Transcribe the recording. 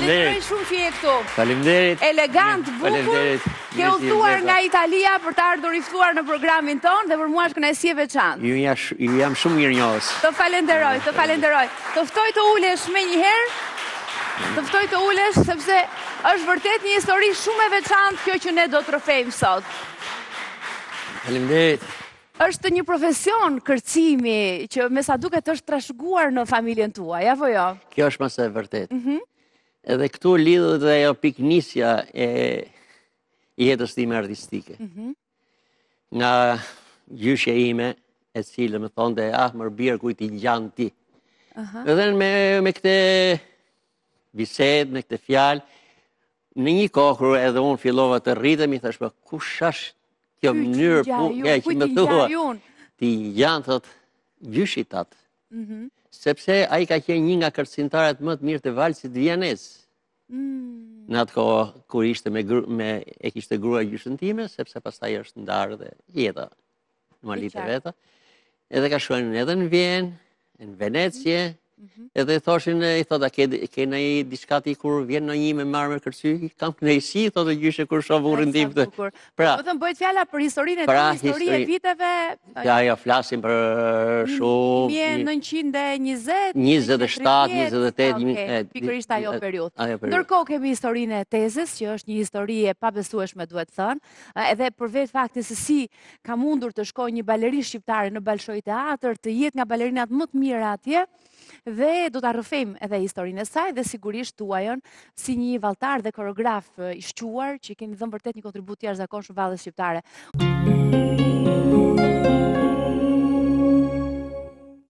Falenderoj shumë që je këtu. Faleminderit. Elegant, bukur. Ke udhëtuar nga Italia për të ardhur i ftuar në programin ton dhe për mua është kënaqësi e veçantë. Ju jam shumë mirënjohës. Të falenderoj, të falenderoj. Të ftoj të ulesh menjëherë. Të ftoj të ulesh sepse është vërtet një histori shumë e veçantë kjo që ne do të rrëfejmë sot. Faleminderit. Është një profesion kërcimi që me sa duket është trashëguar në familjen tuaj, apo jo? Kjo është mëse e vërtet. Edhe këtu lidhët dhe ajo piknisja e jetës time artistike. Nga gjyshja ime, e cilë më thonë dhe më birë kujt i gjanë ti. Edhe me këte bised, me këte fjalë, në një kohër edhe unë fillova të rritëm, i thashme, kush është kjo mënyrë që më thua, ti janë, thot, gjyshit atë. Sepse a i ka qenë një nga kërcintarët më të mirë të valsit vienes. Në atë kohë, kur ishte e kishte grua gjyshën time, sepse pastaj është ndarë dhe jeta në malit e veta. Edhe ka shkuar edhe në Vjenë, në Venecie, edhe thoshin, i thot, a ke në i diskati kur vjen në një me marrë me kërcy, kam kënaqësi, thot e gjyshe kur shoh burrin tim. Pra, më thëmë bëjt fjalla për historinë e të histori e viteve... Ja, flasim për shumë... 1920... 27, 28... Pikërisht ajo periudhë. Ndërkohë kemi historinë e tezës, që është një histori e pabesueshme, duhet thënë, edhe për vetë fakti se si ka mundur të shkoj një balerinë shqiptare në Balshoi Teatr, të jetë nga balerinat më të mirë atje, dhe do të rrëfejmë edhe historinë e saj dhe sigurisht tuajën si një valltar dhe koreograf i shquar që keni dhënë vërtet një kontribut jashtëzakonshëm vallës shqiptare.